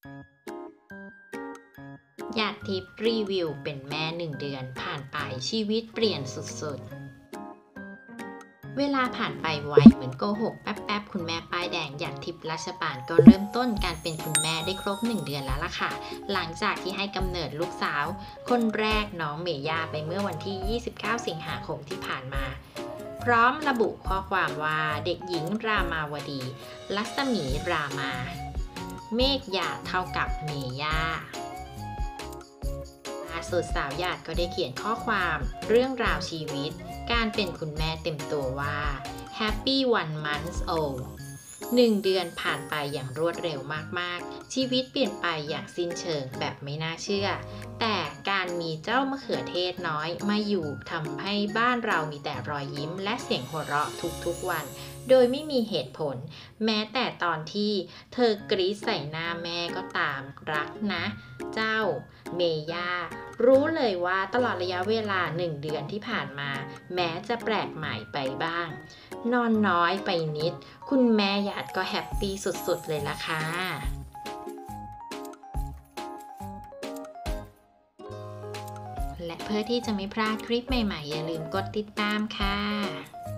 หยาดทิพย์รีวิวเป็นแม่1 เดือนผ่านไปชีวิตเปลี่ยนสุดๆเวลาผ่านไปไวเหมือนโกหกแป๊บๆคุณแม่ป้ายแดงหยาดทิพย์ราชปานก็เริ่มต้นการเป็นคุณแม่ได้ครบ1 เดือนแล้วล่ะค่ะหลังจากที่ให้กำเนิดลูกสาวคนแรกน้องเมย่าไปเมื่อวันที่ 29 สิงหาคมที่ผ่านมาพร้อมระบุข้อความว่าเด็กหญิงรามาวดีลัศมีรามาเมฆหยาดเท่ากับเมย่า ล่าสุดสาวหยาดก็ได้เขียนข้อความเรื่องราวชีวิตการเป็นคุณแม่เต็มตัวว่า Happy 1 month old 1 เดือนผ่านไปอย่างรวดเร็วมากๆชีวิตเปลี่ยนไปอย่างสิ้นเชิงแบบไม่น่าเชื่อแต่การมีเจ้ามะเขือเทศน้อยมาอยู่ทำให้บ้านเรามีแต่รอยยิ้มและเสียงหัวเราะทุกๆวันโดยไม่มีเหตุผลแม้แต่ตอนที่เธอกรี๊ดใส่หน้าแม่ก็ตามรักนะเจ้าเมย่ารู้เลยว่าตลอดระยะเวลา1 เดือนที่ผ่านมาแม้จะแปลกใหม่ไปบ้างนอนน้อยไปนิดคุณแม่หยาดก็แฮปปี้สุดๆเลยล่ะค่ะและเพื่อที่จะไม่พลาดคลิปใหม่ๆอย่าลืมกดติดตามค่ะ